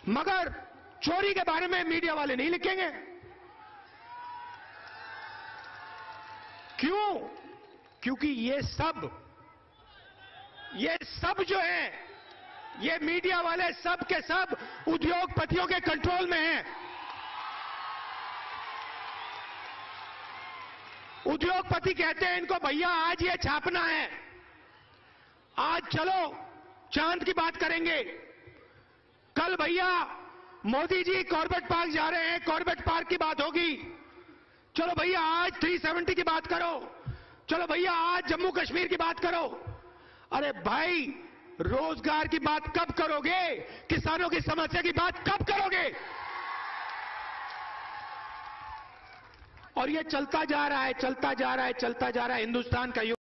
मगर चोरी के बारे में मीडिया वाले नहीं लिखेंगे। क्यों? क्योंकि ये सब जो है, ये मीडिया वाले सब के सब उद्योगपतियों के कंट्रोल में हैं। उद्योगपति कहते हैं इनको, भैया आज ये छापना है, आज चलो चांद की बात करेंगे, कल भैया मोदी जी कॉर्बेट पार्क जा रहे हैं, कॉर्बेट पार्क की बात होगी, चलो भैया आज 370 की बात करो, चलो भैया आज जम्मू कश्मीर की बात करो। अरे भाई, रोजगार की बात कब करोगे? किसानों की समस्या की बात कब करोगे? और ये चलता जा रहा है, चलता जा रहा है, चलता जा रहा है। हिंदुस्तान का